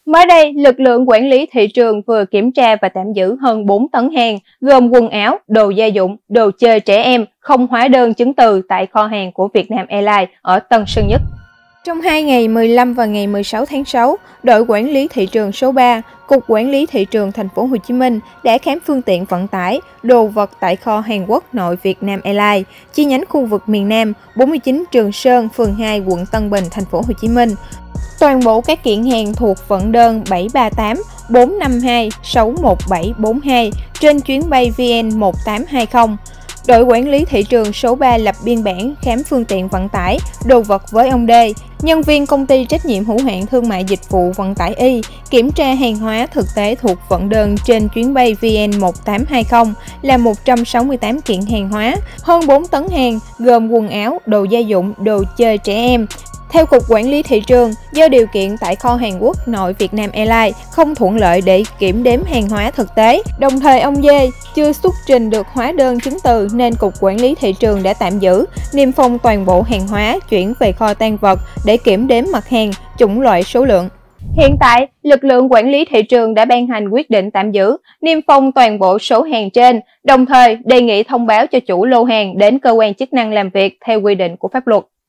Mới đây, lực lượng quản lý thị trường vừa kiểm tra và tạm giữ hơn 4 tấn hàng, gồm quần áo, đồ gia dụng, đồ chơi trẻ em, không hóa đơn chứng từ tại kho hàng của Vietnam Airlines ở Tân Sơn Nhất. Trong 2 ngày 15 và ngày 16 tháng 6, đội quản lý thị trường số 3, Cục Quản lý Thị trường Thành phố Hồ Chí Minh đã khám phương tiện vận tải, đồ vật tại kho Hàn Quốc nội Vietnam Airlines, chi nhánh khu vực miền Nam, 49 Trường Sơn, phường 2, quận Tân Bình, Thành phố Hồ Chí Minh. Toàn bộ các kiện hàng thuộc vận đơn 738 452 61742 trên chuyến bay VN1820. Đội quản lý thị trường số 3 lập biên bản khám phương tiện vận tải, đồ vật với ông D, nhân viên công ty trách nhiệm hữu hạn thương mại dịch vụ vận tải Y, kiểm tra hàng hóa thực tế thuộc vận đơn trên chuyến bay VN1820 là 168 kiện hàng hóa, hơn 4 tấn hàng gồm quần áo, đồ gia dụng, đồ chơi trẻ em. Theo Cục Quản lý Thị trường, do điều kiện tại kho Hàn Quốc nội Vietnam Airlines không thuận lợi để kiểm đếm hàng hóa thực tế, đồng thời ông Dê chưa xuất trình được hóa đơn chứng từ nên Cục Quản lý Thị trường đã tạm giữ, niêm phong toàn bộ hàng hóa chuyển về kho tang vật để kiểm đếm mặt hàng, chủng loại, số lượng. Hiện tại, lực lượng quản lý thị trường đã ban hành quyết định tạm giữ, niêm phong toàn bộ số hàng trên, đồng thời đề nghị thông báo cho chủ lô hàng đến cơ quan chức năng làm việc theo quy định của pháp luật.